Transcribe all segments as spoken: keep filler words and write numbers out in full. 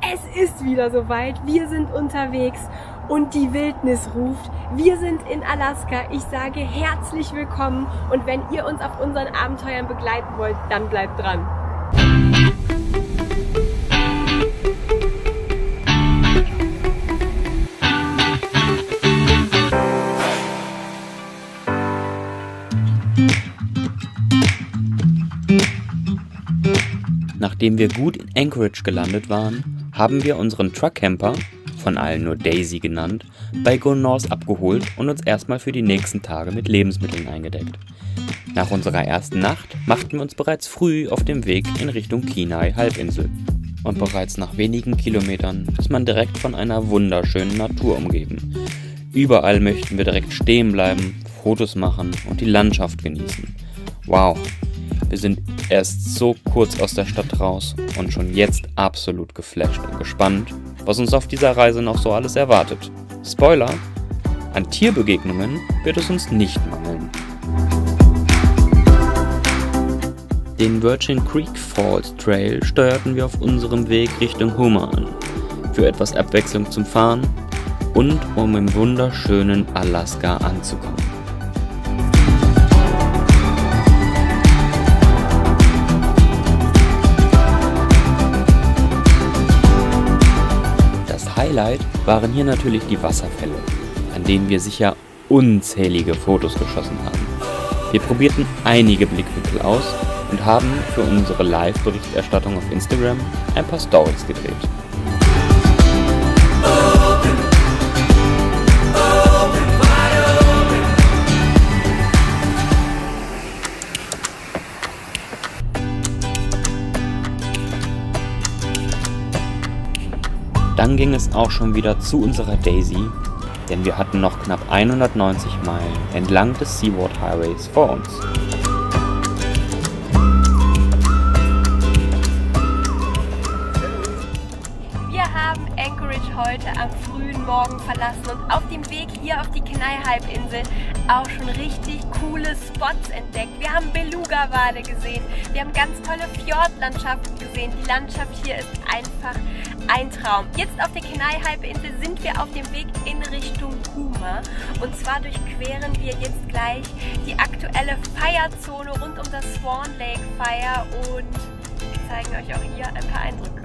Es ist wieder soweit. Wir sind unterwegs und die Wildnis ruft. Wir sind in Alaska. Ich sage herzlich willkommen und wenn ihr uns auf unseren Abenteuern begleiten wollt, dann bleibt dran. Nachdem wir gut in Anchorage gelandet waren, haben wir unseren Truckcamper, von allen nur Daisy genannt, bei Go North abgeholt und uns erstmal für die nächsten Tage mit Lebensmitteln eingedeckt. Nach unserer ersten Nacht machten wir uns bereits früh auf dem Weg in Richtung Kenai-Halbinsel. Und bereits nach wenigen Kilometern ist man direkt von einer wunderschönen Natur umgeben. Überall möchten wir direkt stehen bleiben, Fotos machen und die Landschaft genießen. Wow! Wir sind erst so kurz aus der Stadt raus und schon jetzt absolut geflasht und gespannt, was uns auf dieser Reise noch so alles erwartet. Spoiler: An Tierbegegnungen wird es uns nicht mangeln. Den Virgin Creek Falls Trail steuerten wir auf unserem Weg Richtung Homer an, für etwas Abwechslung zum Fahren und um im wunderschönen Alaska anzukommen. Highlight waren hier natürlich die Wasserfälle, an denen wir sicher unzählige Fotos geschossen haben. Wir probierten einige Blickwinkel aus und haben für unsere Live-Berichterstattung auf Instagram ein paar Stories gedreht. Dann ging es auch schon wieder zu unserer Daisy, denn wir hatten noch knapp hundertneunzig Meilen entlang des Seaboard Highways vor uns. Wir haben Anchorage heute am frühen Morgen verlassen und auf dem Weg hier auf die Kenai-Halbinsel auch schon richtig coole Spots entdeckt. Wir haben Beluga-Wale gesehen, wir haben ganz tolle Fjordlandschaften gesehen. Die Landschaft hier ist einfach ein Traum. Jetzt auf der Kenai-Halbinsel sind wir auf dem Weg in Richtung Homer und zwar durchqueren wir jetzt gleich die aktuelle Feierzone rund um das Swan Lake Fire und wir zeigen euch auch hier ein paar Eindrücke.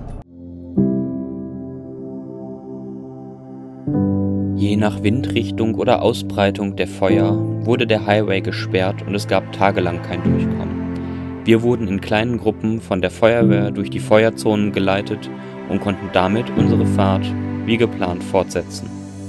Je nach Windrichtung oder Ausbreitung der Feuer wurde der Highway gesperrt und es gab tagelang kein Durchkommen. Wir wurden in kleinen Gruppen von der Feuerwehr durch die Feuerzonen geleitet und konnten damit unsere Fahrt wie geplant fortsetzen.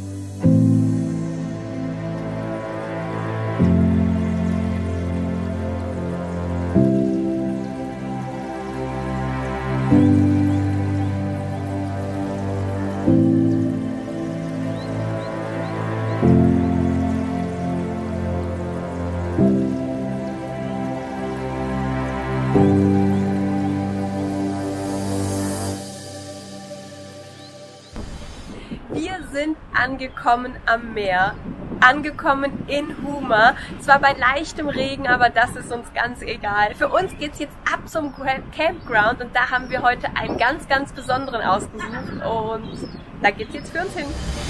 Wir sind angekommen am Meer, angekommen in Homer, zwar bei leichtem Regen, aber das ist uns ganz egal. Für uns geht es jetzt ab zum Campground und da haben wir heute einen ganz, ganz besonderen ausgesucht und da geht es jetzt für uns hin.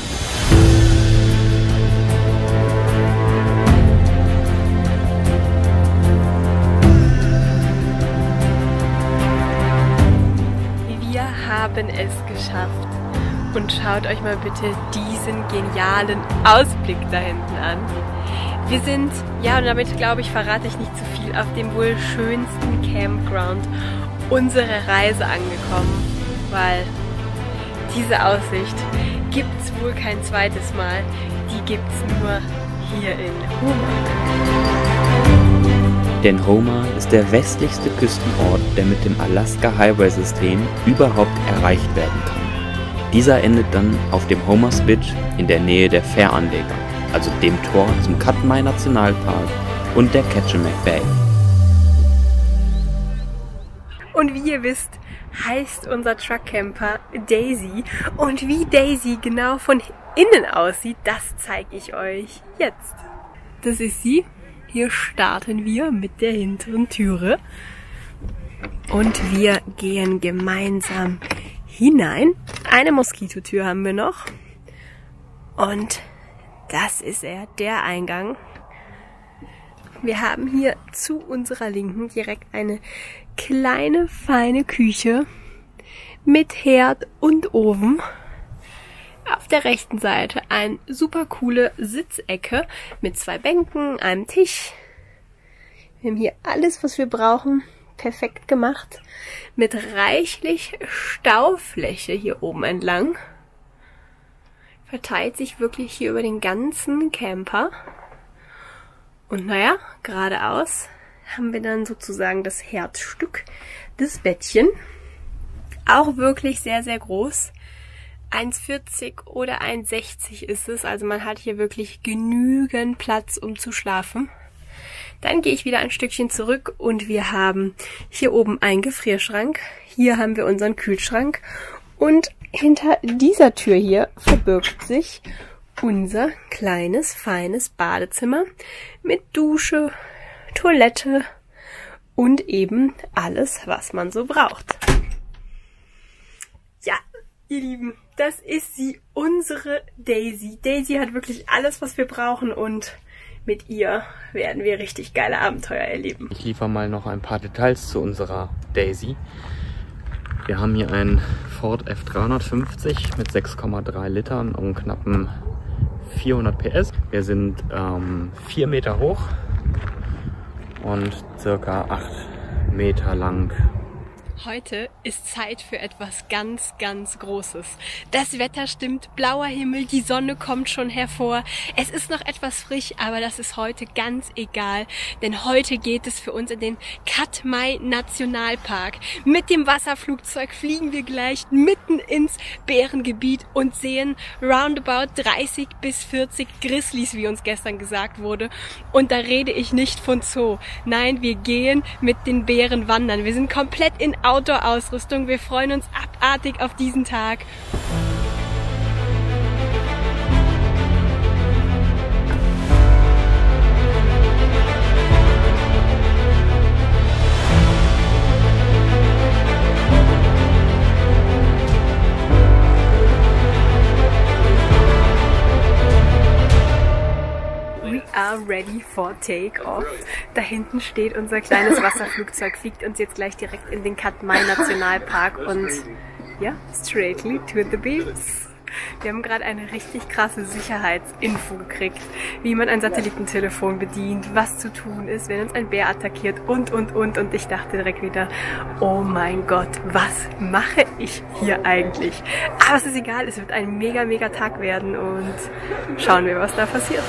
Wir haben es geschafft. Und schaut euch mal bitte diesen genialen Ausblick da hinten an. Wir sind, ja und damit glaube ich, verrate ich nicht zu viel, auf dem wohl schönsten Campground unserer Reise angekommen, weil diese Aussicht gibt es wohl kein zweites Mal, die gibt es nur hier in Homer. Denn Homer ist der westlichste Küstenort, der mit dem Alaska Highway-System überhaupt erreicht werden kann. Dieser endet dann auf dem Homer Spit in der Nähe der Fähranleger, also dem Tor zum Katmai Nationalpark und der Kachemak Bay. Und wie ihr wisst, heißt unser Truckcamper Daisy. Und wie Daisy genau von innen aussieht, das zeige ich euch jetzt. Das ist sie. Hier starten wir mit der hinteren Türe. Und wir gehen gemeinsam hinein. Eine Moskitotür haben wir noch. Und das ist er, der Eingang. Wir haben hier zu unserer Linken direkt eine kleine, feine Küche mit Herd und Ofen. Auf der rechten Seite eine super coole Sitzecke mit zwei Bänken, einem Tisch. Wir haben hier alles, was wir brauchen, perfekt gemacht. Mit reichlich Staufläche hier oben entlang. Verteilt sich wirklich hier über den ganzen Camper. Und naja, geradeaus haben wir dann sozusagen das Herzstück, das Bettchen. Auch wirklich sehr, sehr groß. eins vierzig oder eins sechzig ist es. Also man hat hier wirklich genügend Platz, um zu schlafen. Dann gehe ich wieder ein Stückchen zurück und wir haben hier oben einen Gefrierschrank. Hier haben wir unseren Kühlschrank. Und hinter dieser Tür hier verbirgt sich unser kleines, feines Badezimmer mit Dusche, Toilette und eben alles, was man so braucht. Ja, ihr Lieben, das ist sie, unsere Daisy. Daisy hat wirklich alles, was wir brauchen und mit ihr werden wir richtig geile Abenteuer erleben. Ich liefere mal noch ein paar Details zu unserer Daisy. Wir haben hier einen Ford F dreihundertfünfzig mit sechs Komma drei Litern und knappen vierhundert P S. Wir sind ähm, vier Meter hoch und circa acht Meter lang. Heute ist Zeit für etwas ganz, ganz Großes. Das Wetter stimmt, blauer Himmel, die Sonne kommt schon hervor. Es ist noch etwas frisch, aber das ist heute ganz egal, denn heute geht es für uns in den Katmai Nationalpark. Mit dem Wasserflugzeug fliegen wir gleich mitten ins Bärengebiet und sehen roundabout dreißig bis vierzig Grizzlies, wie uns gestern gesagt wurde. Und da rede ich nicht von Zoo. Nein, wir gehen mit den Bären wandern. Wir sind komplett in Outdoor-Ausrüstung. Wir freuen uns abartig auf diesen Tag. Are ready for take-off. Da hinten steht unser kleines Wasserflugzeug, fliegt uns jetzt gleich direkt in den Katmai Nationalpark und ja, straightly to the beams. Wir haben gerade eine richtig krasse Sicherheitsinfo gekriegt, wie man ein Satellitentelefon bedient, was zu tun ist, wenn uns ein Bär attackiert und, und, und. Und ich dachte direkt wieder, oh mein Gott, was mache ich hier eigentlich? Aber es ist egal, es wird ein mega, mega Tag werden und schauen wir, was da passiert.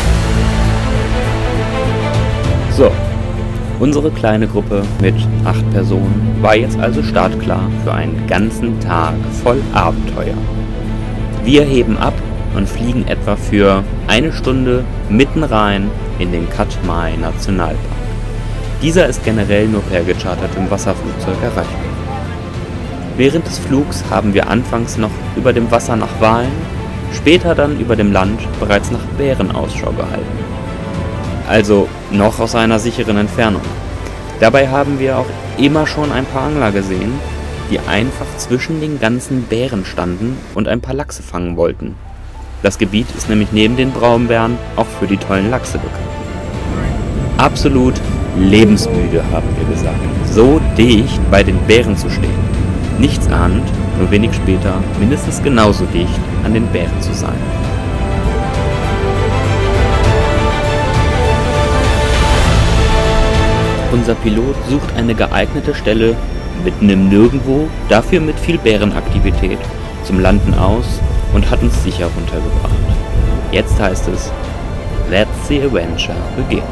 So, unsere kleine Gruppe mit acht Personen war jetzt also startklar für einen ganzen Tag voll Abenteuer. Wir heben ab und fliegen etwa für eine Stunde mitten rein in den Katmai Nationalpark. Dieser ist generell nur per gechartertem Wasserflugzeug erreichbar. Während des Flugs haben wir anfangs noch über dem Wasser nach Walen, später dann über dem Land bereits nach Bären Ausschau gehalten. Also noch aus einer sicheren Entfernung. Dabei haben wir auch immer schon ein paar Angler gesehen, die einfach zwischen den ganzen Bären standen und ein paar Lachse fangen wollten. Das Gebiet ist nämlich neben den Braunbären auch für die tollen Lachse bekannt. Absolut lebensmüde, haben wir gesagt. So dicht bei den Bären zu stehen. Nichts ahnend, nur wenig später mindestens genauso dicht an den Bären zu sein. Unser Pilot sucht eine geeignete Stelle mitten im Nirgendwo, dafür mit viel Bärenaktivität, zum Landen aus und hat uns sicher runtergebracht. Jetzt heißt es, let the adventure begin.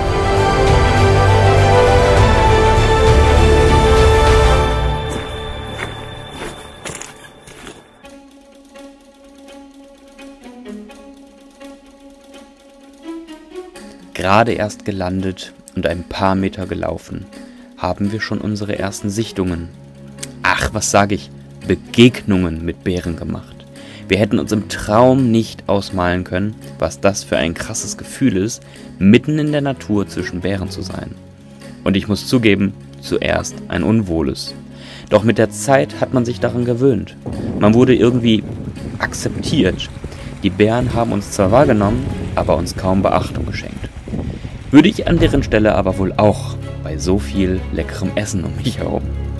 Gerade erst gelandet und ein paar Meter gelaufen, haben wir schon unsere ersten Sichtungen. Ach, was sage ich, Begegnungen mit Bären gemacht. Wir hätten uns im Traum nicht ausmalen können, was das für ein krasses Gefühl ist, mitten in der Natur zwischen Bären zu sein. Und ich muss zugeben, zuerst ein unwohles. Doch mit der Zeit hat man sich daran gewöhnt. Man wurde irgendwie akzeptiert. Die Bären haben uns zwar wahrgenommen, aber uns kaum Beachtung geschenkt. Würde ich an deren Stelle aber wohl auch bei so viel leckerem Essen um mich herum.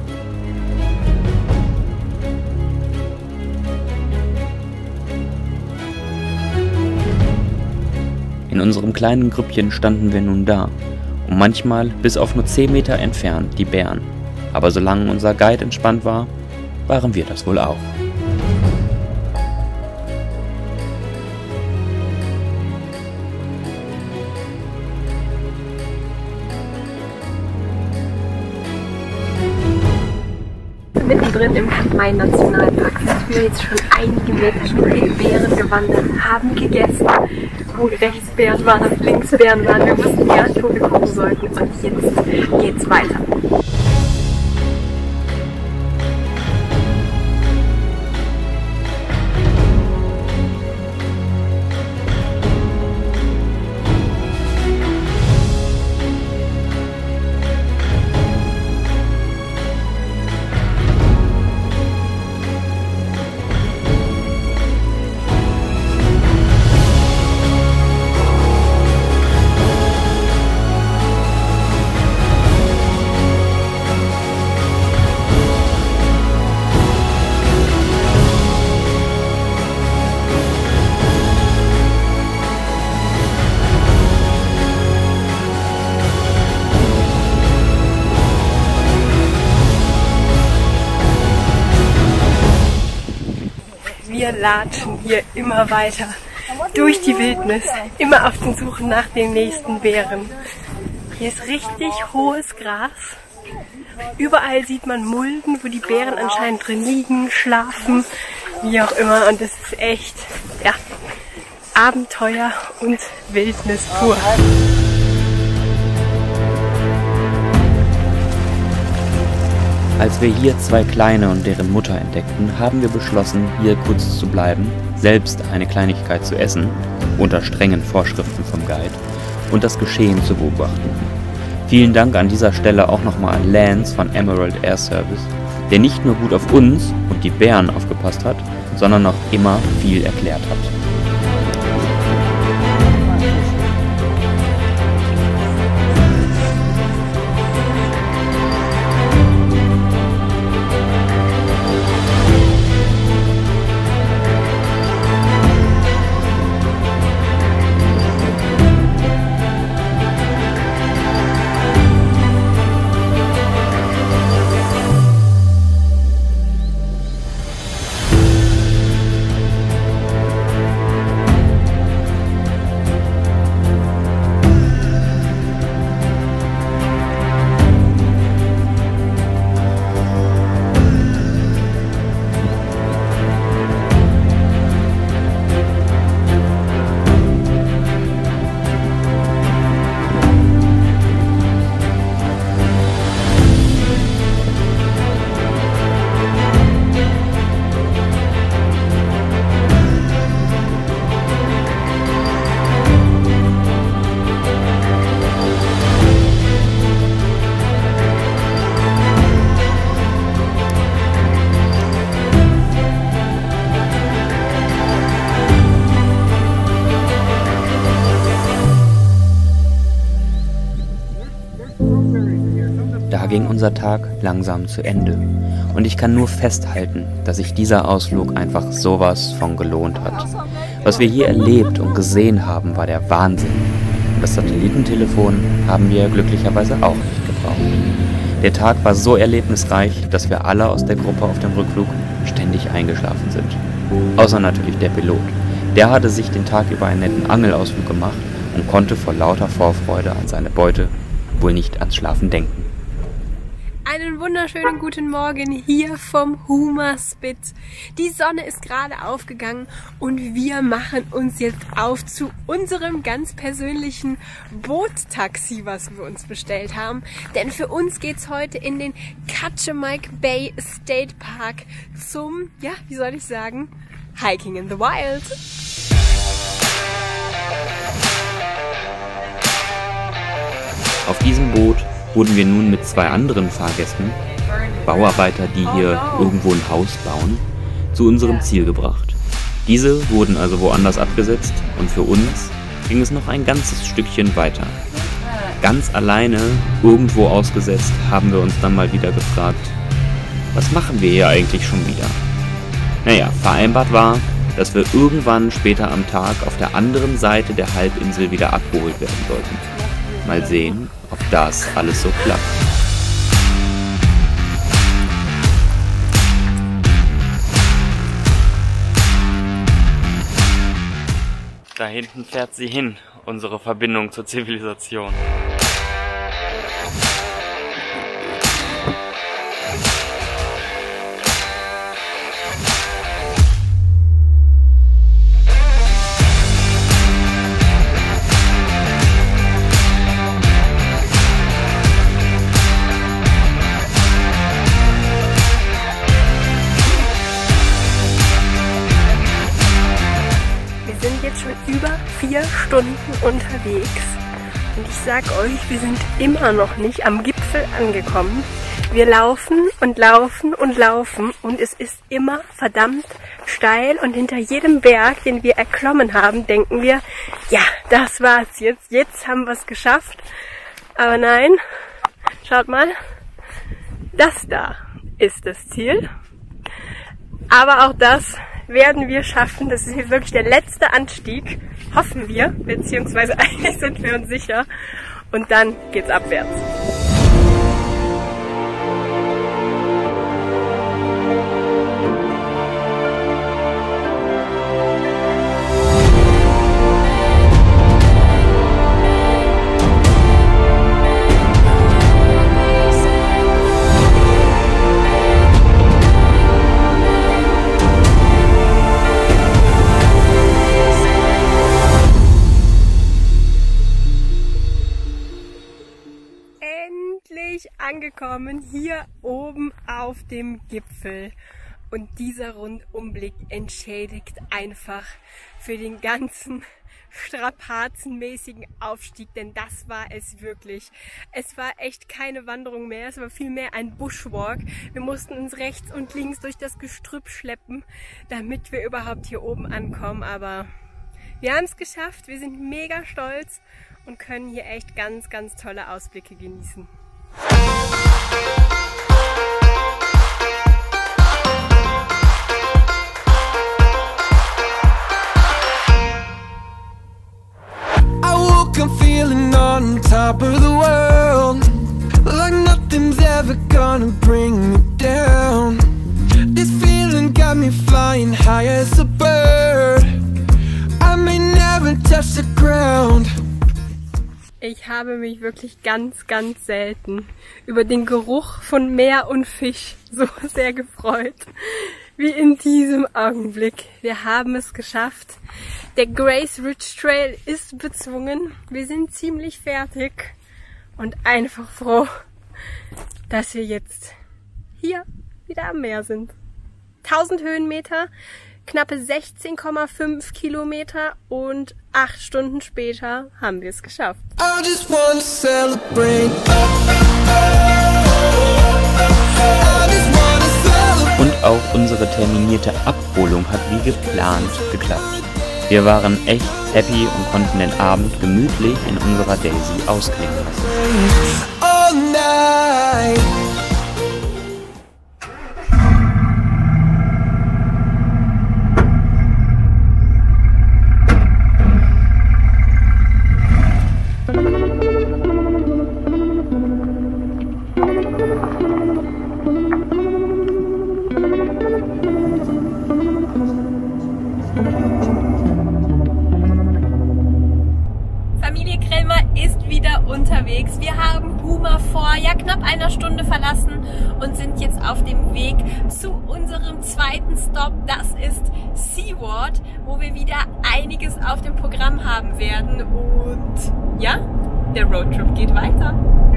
In unserem kleinen Grüppchen standen wir nun da und manchmal bis auf nur zehn Meter entfernt die Bären. Aber solange unser Guide entspannt war, waren wir das wohl auch. Mittendrin im Katmai-Nationalpark sind wir jetzt schon einige Meter mit den Bären gewandert, haben gegessen, wo rechts Bären waren und links Bären waren. Wir wussten gar nicht, wo wir gucken sollten, und jetzt geht's weiter. Wir latschen hier immer weiter durch die Wildnis, immer auf den Suchen nach den nächsten Bären. Hier ist richtig hohes Gras. Überall sieht man Mulden, wo die Bären anscheinend drin liegen, schlafen, wie auch immer. Und das ist echt, ja, Abenteuer und Wildnis pur. Als wir hier zwei Kleine und deren Mutter entdeckten, haben wir beschlossen, hier kurz zu bleiben, selbst eine Kleinigkeit zu essen, unter strengen Vorschriften vom Guide, und das Geschehen zu beobachten. Vielen Dank an dieser Stelle auch nochmal an Lance von Emerald Air Service, der nicht nur gut auf uns und die Bären aufgepasst hat, sondern auch immer viel erklärt hat. Da ging unser Tag langsam zu Ende. Und ich kann nur festhalten, dass sich dieser Ausflug einfach sowas von gelohnt hat. Was wir hier erlebt und gesehen haben, war der Wahnsinn. Und das Satellitentelefon haben wir glücklicherweise auch nicht gebraucht. Der Tag war so erlebnisreich, dass wir alle aus der Gruppe auf dem Rückflug ständig eingeschlafen sind. Außer natürlich der Pilot. Der hatte sich den Tag über einen netten Angelausflug gemacht und konnte vor lauter Vorfreude an seine Beute wohl nicht ans Schlafen denken. Einen wunderschönen guten Morgen hier vom Humaspit. Die Sonne ist gerade aufgegangen und wir machen uns jetzt auf zu unserem ganz persönlichen Boottaxi, was wir uns bestellt haben. Denn für uns geht's heute in den Katchimak Bay State Park zum, ja, wie soll ich sagen, Hiking in the Wild. Auf diesem Boot wurden wir nun mit zwei anderen Fahrgästen, Bauarbeiter, die hier irgendwo ein Haus bauen, zu unserem Ziel gebracht. Diese wurden also woanders abgesetzt und für uns ging es noch ein ganzes Stückchen weiter. Ganz alleine, irgendwo ausgesetzt, haben wir uns dann mal wieder gefragt, was machen wir hier eigentlich schon wieder? Naja, vereinbart war, dass wir irgendwann später am Tag auf der anderen Seite der Halbinsel wieder abgeholt werden sollten. Mal sehen, ob das alles so klappt. Da hinten fährt sie hin, unsere Verbindung zur Zivilisation. Wir sind jetzt schon über vier Stunden unterwegs und ich sag euch, wir sind immer noch nicht am Gipfel angekommen. Wir laufen und laufen und laufen und es ist immer verdammt steil und hinter jedem Berg, den wir erklommen haben, denken wir, ja, das war's jetzt, jetzt haben wir es geschafft. Aber nein, schaut mal, das da ist das Ziel. Aber auch das werden wir schaffen. Das ist hier wirklich der letzte Anstieg, hoffen wir, beziehungsweise eigentlich sind wir uns sicher. Und dann geht's abwärts. Angekommen hier oben auf dem Gipfel und dieser Rundumblick entschädigt einfach für den ganzen strapazenmäßigen Aufstieg, denn das war es wirklich. Es war echt keine Wanderung mehr, es war vielmehr ein Bushwalk. Wir mussten uns rechts und links durch das Gestrüpp schleppen, damit wir überhaupt hier oben ankommen, aber wir haben es geschafft, wir sind mega stolz und können hier echt ganz, ganz tolle Ausblicke genießen. I woke up feeling on top of the world, like nothing's ever gonna bring me down. This feeling got me flying high as a bird. I may never touch the ground. Ich habe mich wirklich ganz, ganz selten über den Geruch von Meer und Fisch so sehr gefreut wie in diesem Augenblick. Wir haben es geschafft. Der Grace Ridge Trail ist bezwungen. Wir sind ziemlich fertig und einfach froh, dass wir jetzt hier wieder am Meer sind. tausend Höhenmeter, knappe sechzehn Komma fünf Kilometer und acht Stunden später haben wir es geschafft. I just wanna celebrate. Und auch unsere terminierte Abholung hat wie geplant geklappt. Wir waren echt happy und konnten den Abend gemütlich in unserer Daisy ausklingen lassen. All night. Familie Krellmer ist wieder unterwegs. Wir haben Houma vor ja knapp einer Stunde verlassen und sind jetzt auf dem Weg zu unserem zweiten Stop. Das ist Seaward, wo wir wieder einiges auf dem Programm haben werden. Und ja, der Roadtrip geht weiter.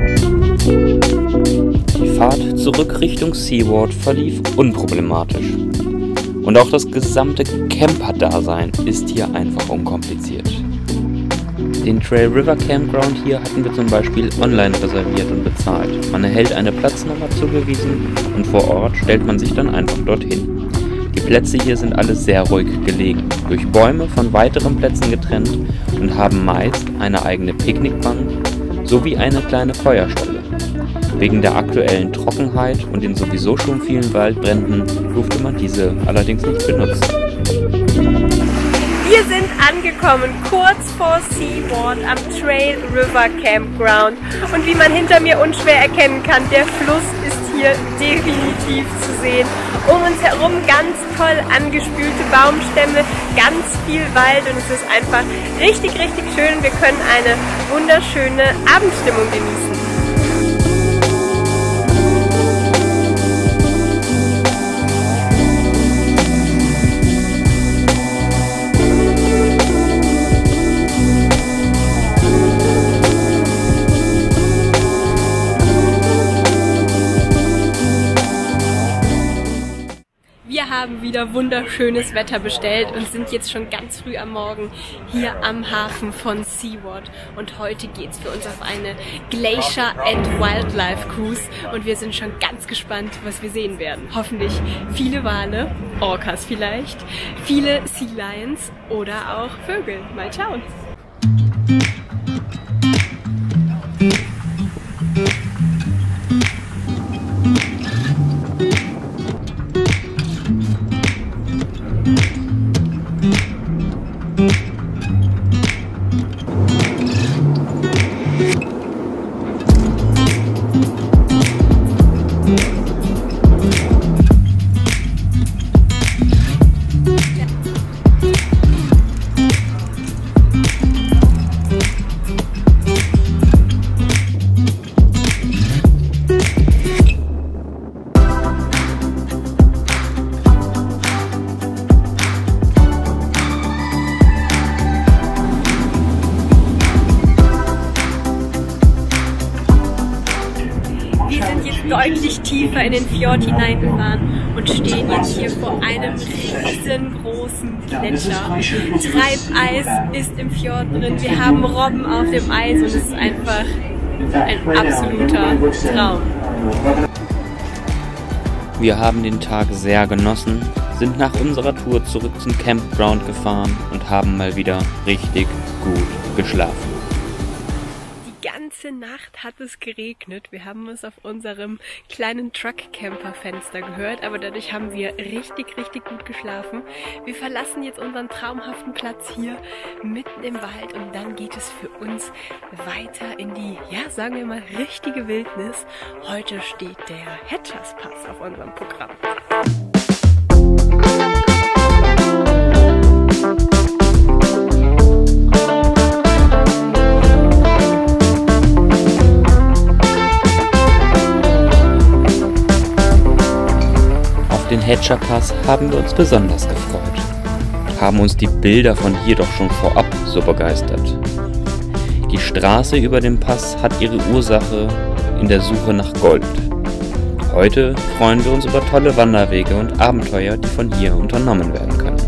Die Fahrt zurück Richtung Seaward verlief unproblematisch. Und auch das gesamte Camper-Dasein ist hier einfach unkompliziert. Den Trail River Campground hier hatten wir zum Beispiel online reserviert und bezahlt. Man erhält eine Platznummer zugewiesen und vor Ort stellt man sich dann einfach dorthin. Die Plätze hier sind alle sehr ruhig gelegen, durch Bäume von weiteren Plätzen getrennt und haben meist eine eigene Picknickbank sowie eine kleine Feuerstelle. Wegen der aktuellen Trockenheit und den sowieso schon vielen Waldbränden durfte man diese allerdings nicht benutzen. Wir sind angekommen, kurz vor Seaward am Trail River Campground. Und wie man hinter mir unschwer erkennen kann, der Fluss ist hier definitiv zu sehen. Um uns herum ganz toll angespülte Baumstämme, ganz viel Wald und es ist einfach richtig, richtig schön. Wir können eine wunderschöne Abendstimmung genießen. Wir haben wieder wunderschönes Wetter bestellt und sind jetzt schon ganz früh am Morgen hier am Hafen von Seaward. Und heute geht es für uns auf eine Glacier and Wildlife Cruise und wir sind schon ganz gespannt, was wir sehen werden. Hoffentlich viele Wale, Orcas vielleicht, viele Sea Lions oder auch Vögel. Mal schauen. Deutlich tiefer in den Fjord hineingefahren und stehen jetzt hier vor einem riesengroßen Gletscher. Treibeis ist im Fjord drin, wir haben Robben auf dem Eis und es ist einfach ein absoluter Traum. Wir haben den Tag sehr genossen, sind nach unserer Tour zurück zum Campground gefahren und haben mal wieder richtig gut geschlafen. Die ganze Nacht hat es geregnet. Wir haben es auf unserem kleinen Truck-Camper-Fenster gehört, aber dadurch haben wir richtig, richtig gut geschlafen. Wir verlassen jetzt unseren traumhaften Platz hier mitten im Wald und dann geht es für uns weiter in die, ja, sagen wir mal, richtige Wildnis. Heute steht der Hatchers Pass auf unserem Programm. Auf den Hatcher Pass haben wir uns besonders gefreut, haben uns die Bilder von hier doch schon vorab so begeistert. Die Straße über den Pass hat ihre Ursache in der Suche nach Gold. Heute freuen wir uns über tolle Wanderwege und Abenteuer, die von hier unternommen werden können.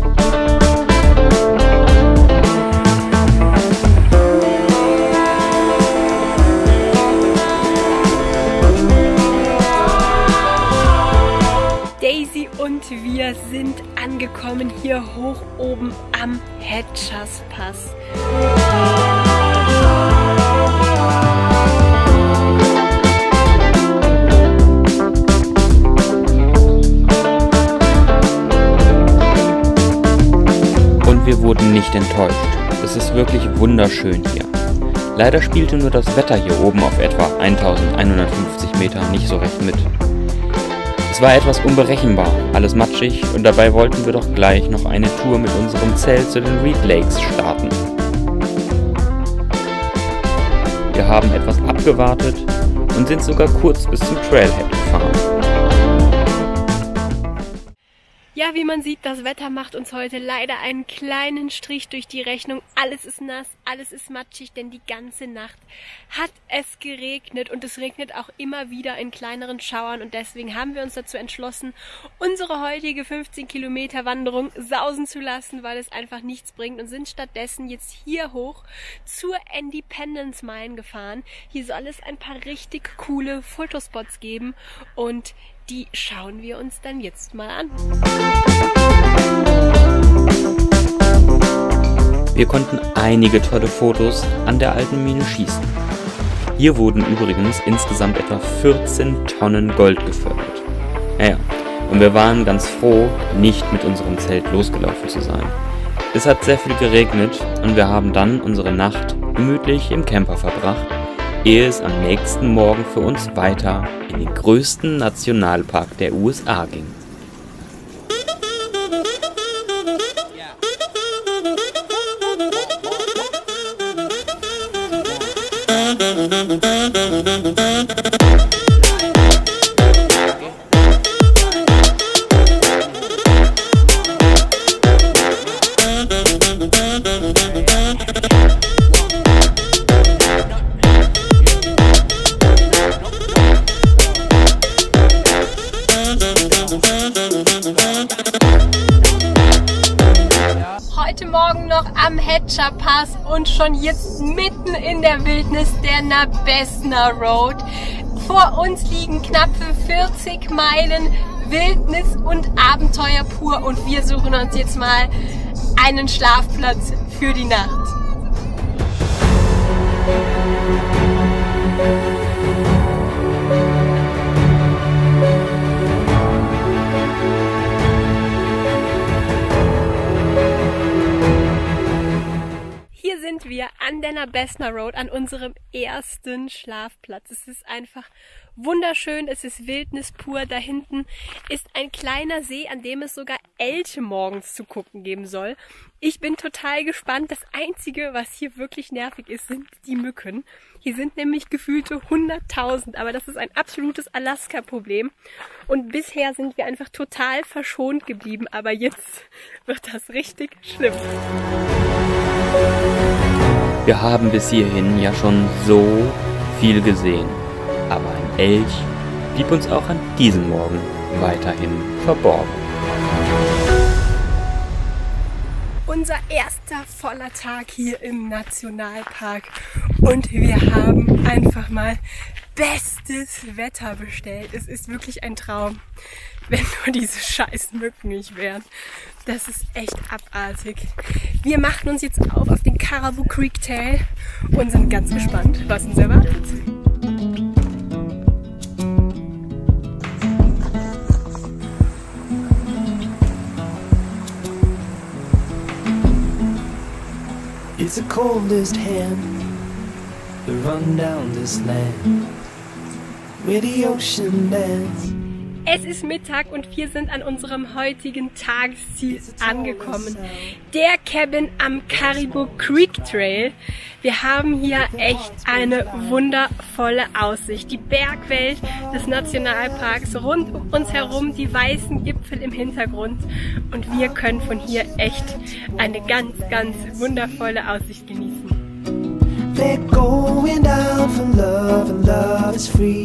Daisy und wir sind angekommen hier hoch oben am Hatchers Pass. Und wir wurden nicht enttäuscht. Es ist wirklich wunderschön hier. Leider spielte nur das Wetter hier oben auf etwa eintausendeinhundertfünfzig Meter nicht so recht mit. Es war etwas unberechenbar, alles matschig und dabei wollten wir doch gleich noch eine Tour mit unserem Zelt zu den Reed Lakes starten. Wir haben etwas abgewartet und sind sogar kurz bis zum Trailhead gefahren. Ja, wie man sieht, das Wetter macht uns heute leider einen kleinen Strich durch die Rechnung. Alles ist nass, alles ist matschig, denn die ganze Nacht hat es geregnet und es regnet auch immer wieder in kleineren Schauern und deswegen haben wir uns dazu entschlossen, unsere heutige fünfzehn Kilometer Wanderung sausen zu lassen, weil es einfach nichts bringt und sind stattdessen jetzt hier hoch zur Independence Mine gefahren. Hier soll es ein paar richtig coole Fotospots geben und die schauen wir uns dann jetzt mal an. Wir konnten einige tolle Fotos an der alten Mine schießen. Hier wurden übrigens insgesamt etwa vierzehn Tonnen Gold gefördert. Naja, und wir waren ganz froh, nicht mit unserem Zelt losgelaufen zu sein. Es hat sehr viel geregnet und wir haben dann unsere Nacht gemütlich im Camper verbracht, ehe es am nächsten Morgen für uns weiter in den größten Nationalpark der U S A ging. Heute Morgen noch am Hedger Pass und schon jetzt mitten in der Wildnis der Nabesna Road. Vor uns liegen knappe vierzig Meilen Wildnis und Abenteuer pur und wir suchen uns jetzt mal einen Schlafplatz für die Nacht. Hier sind wir an der Nabesna Road, an unserem ersten Schlafplatz. Es ist einfach wunderschön, es ist Wildnis pur. Da hinten ist ein kleiner See, an dem es sogar Elche morgens zu gucken geben soll. Ich bin total gespannt. Das Einzige, was hier wirklich nervig ist, sind die Mücken. Hier sind nämlich gefühlte hunderttausend, aber das ist ein absolutes Alaska-Problem. Und bisher sind wir einfach total verschont geblieben, aber jetzt wird das richtig schlimm. Wir haben bis hierhin ja schon so viel gesehen, aber ein Elch blieb uns auch an diesem Morgen weiterhin verborgen. Unser erster voller Tag hier im Nationalpark und wir haben einfach mal bestes Wetter bestellt. Es ist wirklich ein Traum, wenn nur diese scheiß Mücken nicht wären. Das ist echt abartig. Wir machen uns jetzt auf auf den Caribou Creek Trail und sind ganz gespannt, was uns erwartet. It's the coldest hand to run down this land where the ocean lands. Es ist Mittag und wir sind an unserem heutigen Tagesziel angekommen. Der Cabin am Caribou Creek Trail. Wir haben hier echt eine wundervolle Aussicht. Die Bergwelt des Nationalparks, rund um uns herum die weißen Gipfel im Hintergrund. Und wir können von hier echt eine ganz, ganz wundervolle Aussicht genießen. They're going down for love and love is free.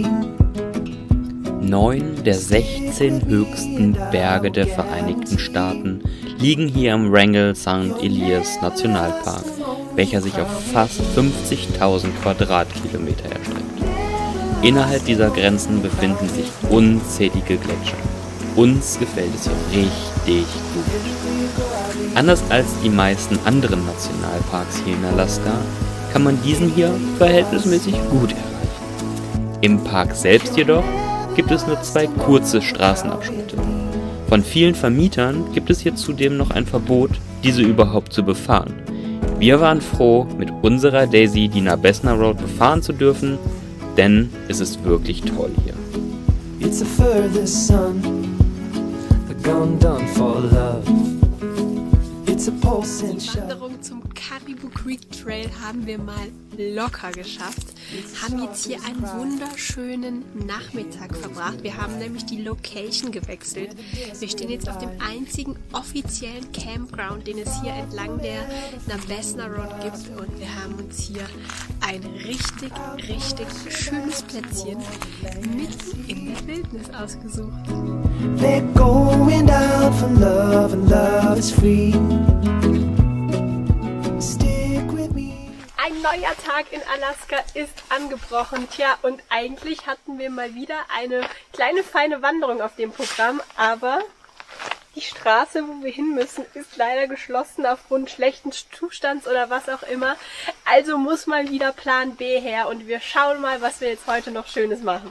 Neun der sechzehn höchsten Berge der Vereinigten Staaten liegen hier im Wrangell Saint Elias Nationalpark, welcher sich auf fast fünfzigtausend Quadratkilometer erstreckt. Innerhalb dieser Grenzen befinden sich unzählige Gletscher. Uns gefällt es hier richtig gut. Anders als die meisten anderen Nationalparks hier in Alaska, kann man diesen hier verhältnismäßig gut erreichen. Im Park selbst jedoch gibt es nur zwei kurze Straßenabschnitte. Von vielen Vermietern gibt es hier zudem noch ein Verbot, diese überhaupt zu befahren. Wir waren froh, mit unserer Daisy die Nabesna Road befahren zu dürfen, denn es ist wirklich toll hier. It's the furthest sun, the gone done for love. It's a pulsing Die Wanderung zum Caribou Creek Trail haben wir mal locker geschafft. Haben jetzt hier einen wunderschönen Nachmittag verbracht. Wir haben nämlich die Location gewechselt. Wir stehen jetzt auf dem einzigen offiziellen Campground, den es hier entlang der Nabesna Road gibt. Und wir haben uns hier ein richtig, richtig schönes Plätzchen mitten in der Wildnis ausgesucht. They're going down for love and love is free. Stick with me. Ein Feuertag in Alaska ist angebrochen. Tja, und eigentlich hatten wir mal wieder eine kleine feine Wanderung auf dem Programm, aber die Straße, wo wir hin müssen, ist leider geschlossen aufgrund schlechten Zustands oder was auch immer. Also muss mal wieder Plan B her und wir schauen mal, was wir jetzt heute noch Schönes machen.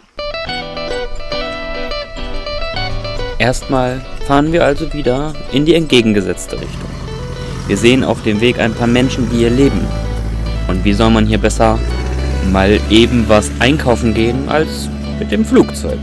Erstmal fahren wir also wieder in die entgegengesetzte Richtung. Wir sehen auf dem Weg ein paar Menschen, die hier leben. Und wie soll man hier besser mal eben was einkaufen gehen, als mit dem Flugzeug?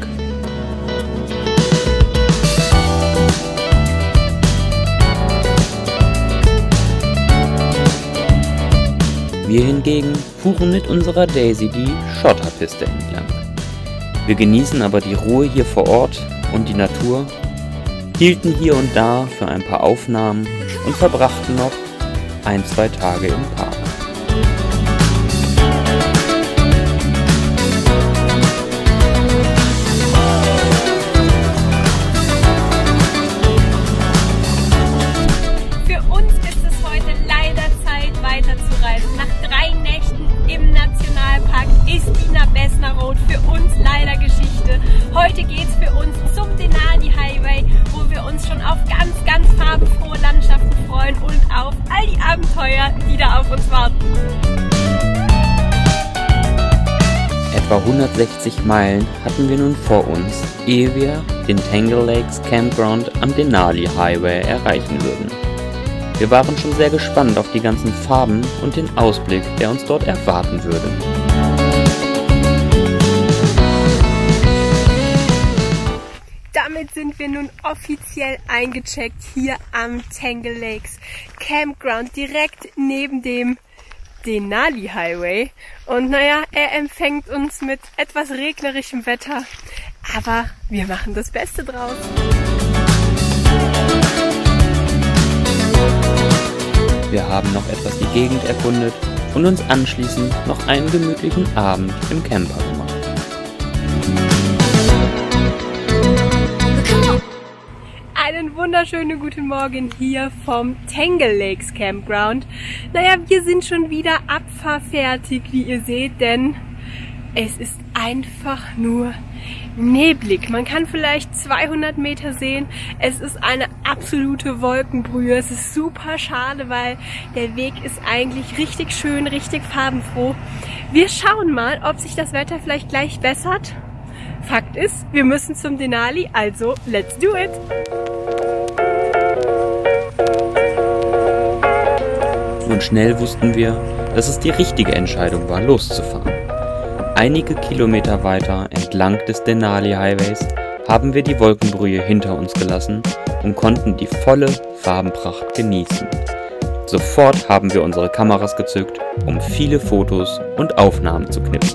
Wir hingegen fuhren mit unserer Daisy die Schotterpiste entlang. Wir genießen aber die Ruhe hier vor Ort und die Natur, hielten hier und da für ein paar Aufnahmen und verbrachten noch ein, zwei Tage im Park. Für uns ist es heute leider Zeit, weiterzureisen. Nach drei Nächten im Nationalpark ist die Nabesna Road für uns leider Geschichte. Heute geht es für uns zum Denali Highway, wo wir uns schon auf ganz, ganz farbenfrohe Landschaften freuen und auf all die Abenteuer, die da auf uns warten. Etwa hundertsechzig Meilen hatten wir nun vor uns, ehe wir den Tangle Lakes Campground am Denali Highway erreichen würden. Wir waren schon sehr gespannt auf die ganzen Farben und den Ausblick, der uns dort erwarten würde. Damit sind wir nun offiziell eingecheckt hier am Tangle Lakes Campground, direkt neben dem Denali Highway. Und naja, er empfängt uns mit etwas regnerischem Wetter, aber wir machen das Beste draus. Wir haben noch etwas die Gegend erkundet und uns anschließend noch einen gemütlichen Abend im Camper gemacht. Einen wunderschönen guten Morgen hier vom Tangle Lakes Campground. Naja, wir sind schon wieder abfahrfertig, wie ihr seht, denn es ist einfach nur neblig. Man kann vielleicht zweihundert Meter sehen. Es ist eine absolute Wolkenbrühe. Es ist super schade, weil der Weg ist eigentlich richtig schön, richtig farbenfroh. Wir schauen mal, ob sich das Wetter vielleicht gleich bessert. Fakt ist, wir müssen zum Denali, also let's do it! Und schnell wussten wir, dass es die richtige Entscheidung war, loszufahren. Einige Kilometer weiter entlang des Denali Highways haben wir die Wolkenbrühe hinter uns gelassen und konnten die volle Farbenpracht genießen. Sofort haben wir unsere Kameras gezückt, um viele Fotos und Aufnahmen zu knipsen.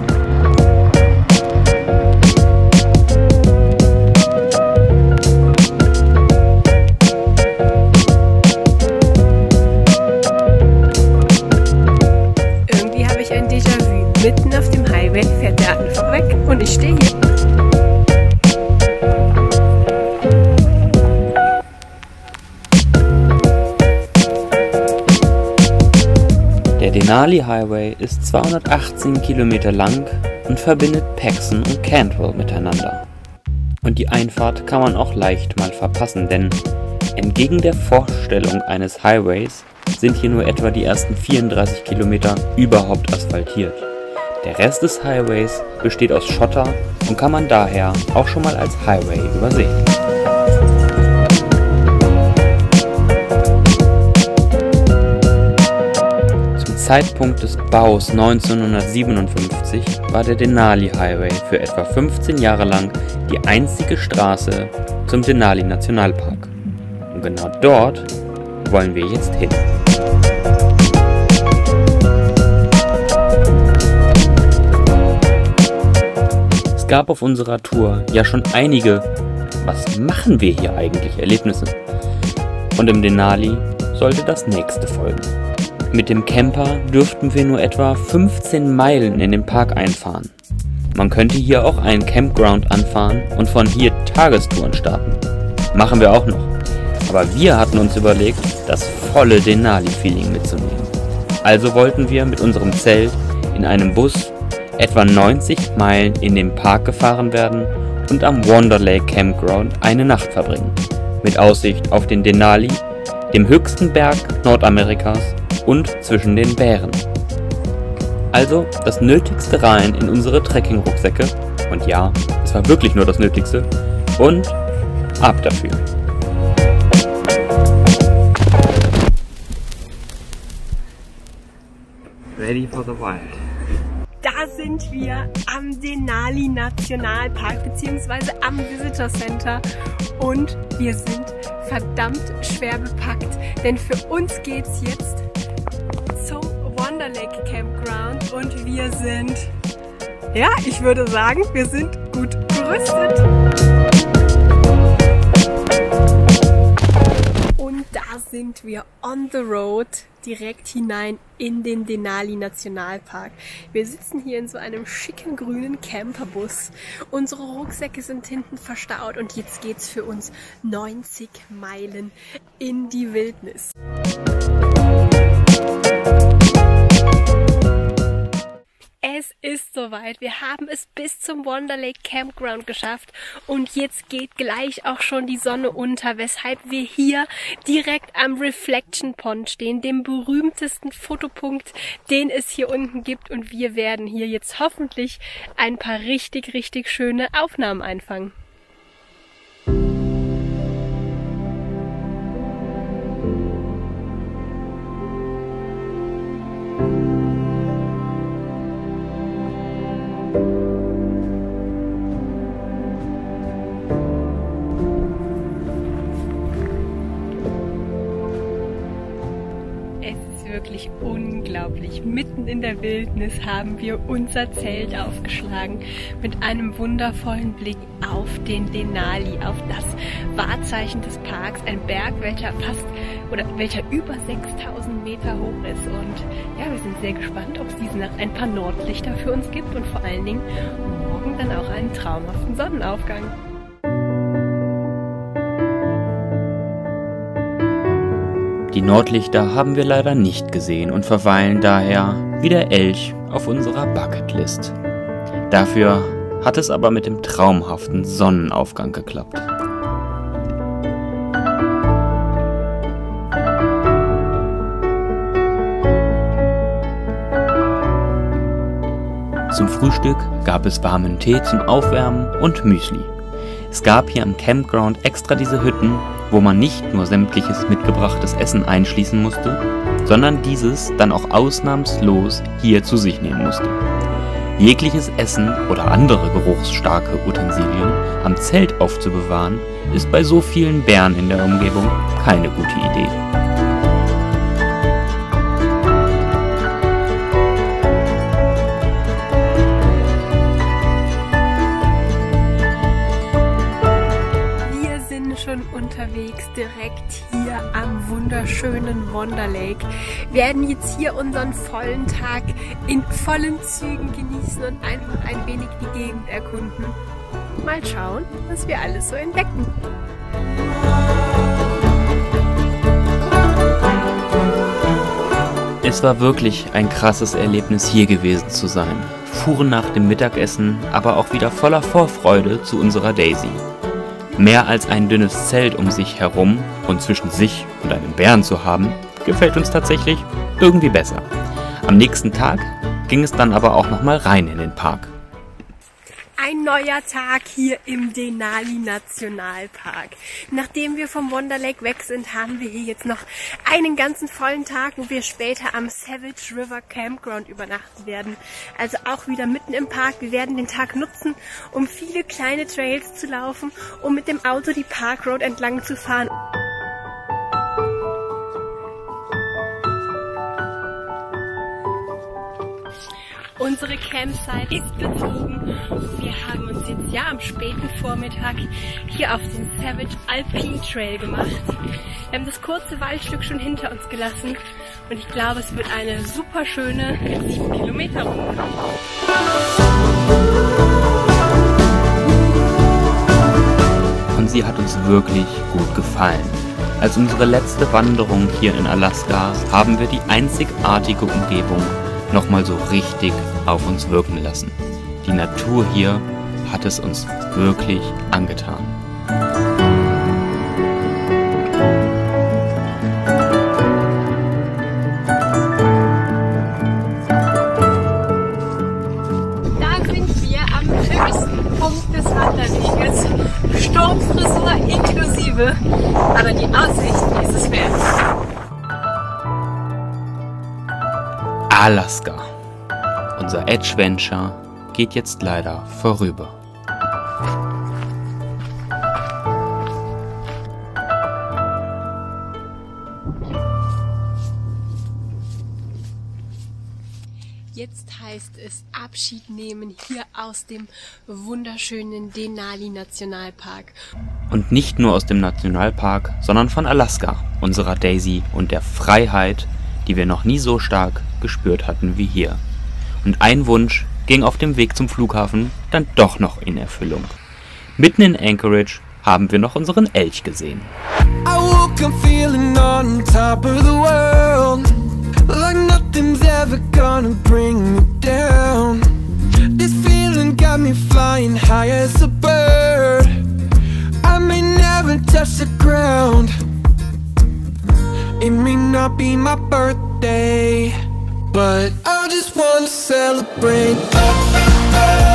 Mitten auf dem Highway fährt der einfach weg und ich stehe hier. Der Denali Highway ist zweihundertachtzehn Kilometer lang und verbindet Paxson und Cantwell miteinander. Und die Einfahrt kann man auch leicht mal verpassen, denn entgegen der Vorstellung eines Highways sind hier nur etwa die ersten vierunddreißig Kilometer überhaupt asphaltiert. Der Rest des Highways besteht aus Schotter und kann man daher auch schon mal als Highway übersehen. Zum Zeitpunkt des Baus neunzehnhundertsiebenundfünfzig war der Denali Highway für etwa fünfzehn Jahre lang die einzige Straße zum Denali Nationalpark. Und genau dort wollen wir jetzt hin. Es gab auf unserer Tour ja schon einige "Was machen wir hier eigentlich?" Erlebnisse. Und im Denali sollte das nächste folgen. Mit dem Camper dürften wir nur etwa fünfzehn Meilen in den Park einfahren. Man könnte hier auch einen Campground anfahren und von hier Tagestouren starten. Machen wir auch noch. Aber wir hatten uns überlegt, das volle Denali-Feeling mitzunehmen. Also wollten wir mit unserem Zelt in einem Bus etwa neunzig Meilen in den Park gefahren werden und am Wonder Lake Campground eine Nacht verbringen. Mit Aussicht auf den Denali, dem höchsten Berg Nordamerikas und zwischen den Bären. Also das Nötigste rein in unsere Trekking-Rucksäcke. Und ja, es war wirklich nur das Nötigste. Und ab dafür. Ready for the wild. Da sind wir am Denali Nationalpark bzw. am Visitor Center und wir sind verdammt schwer bepackt, denn für uns geht's jetzt zum Wonder Lake Campground und wir sind, ja, ich würde sagen, wir sind gut gerüstet. Und da sind wir on the road direkt hinein in den Denali Nationalpark. Wir sitzen hier in so einem schicken grünen Camperbus. Unsere Rucksäcke sind hinten verstaut und jetzt geht's für uns neunzig Meilen in die Wildnis. Es ist soweit. Wir haben es bis zum Wonder Lake Campground geschafft und jetzt geht gleich auch schon die Sonne unter, weshalb wir hier direkt am Reflection Pond stehen, dem berühmtesten Fotopunkt, den es hier unten gibt, und wir werden hier jetzt hoffentlich ein paar richtig, richtig schöne Aufnahmen einfangen. Wirklich unglaublich. Mitten in der Wildnis haben wir unser Zelt aufgeschlagen mit einem wundervollen Blick auf den Denali, auf das Wahrzeichen des Parks, ein Berg, welcher fast oder welcher über sechstausend Meter hoch ist. Und ja, wir sind sehr gespannt, ob es diese Nacht ein paar Nordlichter für uns gibt und vor allen Dingen morgen dann auch einen traumhaften Sonnenaufgang. Die Nordlichter haben wir leider nicht gesehen und verweilen daher wie der Elch auf unserer Bucketlist. Dafür hat es aber mit dem traumhaften Sonnenaufgang geklappt. Zum Frühstück gab es warmen Tee zum Aufwärmen und Müsli. Es gab hier am Campground extra diese Hütten, wo man nicht nur sämtliches mitgebrachtes Essen einschließen musste, sondern dieses dann auch ausnahmslos hier zu sich nehmen musste. Jegliches Essen oder andere geruchsstarke Utensilien am Zelt aufzubewahren, ist bei so vielen Bären in der Umgebung keine gute Idee. Unterwegs direkt hier am wunderschönen Wonder Lake. Wir werden jetzt hier unseren vollen Tag in vollen Zügen genießen und einfach ein wenig die Gegend erkunden. Mal schauen, was wir alles so entdecken. Es war wirklich ein krasses Erlebnis, hier gewesen zu sein. Fuhren nach dem Mittagessen aber auch wieder voller Vorfreude zu unserer Daisy. Mehr als ein dünnes Zelt um sich herum und zwischen sich und einem Bären zu haben, gefällt uns tatsächlich irgendwie besser. Am nächsten Tag ging es dann aber auch nochmal rein in den Park. Ein neuer Tag hier im Denali Nationalpark. Nachdem wir vom Wonder Lake weg sind, haben wir hier jetzt noch einen ganzen vollen Tag, wo wir später am Savage River Campground übernachten werden. Also auch wieder mitten im Park. Wir werden den Tag nutzen, um viele kleine Trails zu laufen, um mit dem Auto die Park Road entlang zu fahren. Unsere Campsite ist bezogen. Wir haben uns jetzt ja am späten Vormittag hier auf den Savage Alpine Trail gemacht. Wir haben das kurze Waldstück schon hinter uns gelassen und ich glaube, es wird eine super schöne sieben Kilometer Runde. Und sie hat uns wirklich gut gefallen. Als unsere letzte Wanderung hier in Alaska haben wir die einzigartige Umgebung nochmal so richtig auf uns wirken lassen. Die Natur hier hat es uns wirklich angetan. Da sind wir am höchsten Punkt des Wanderweges. Sturmfrisur inklusive, aber die Aussicht ist es wert. Alaska. Unser Adventure geht jetzt leider vorüber. Jetzt heißt es Abschied nehmen hier aus dem wunderschönen Denali Nationalpark. Und nicht nur aus dem Nationalpark, sondern von Alaska, unserer Daisy und der Freiheit, die wir noch nie so stark gespürt hatten wie hier. Und ein Wunsch ging auf dem Weg zum Flughafen dann doch noch in Erfüllung. Mitten in Anchorage haben wir noch unseren Elch gesehen. I woke up feeling on top of the world, like nothing's ever gonna bring me down. This feeling got me flying high as a bird. I may never touch the ground. It may not be my birthday, but I just wanna celebrate.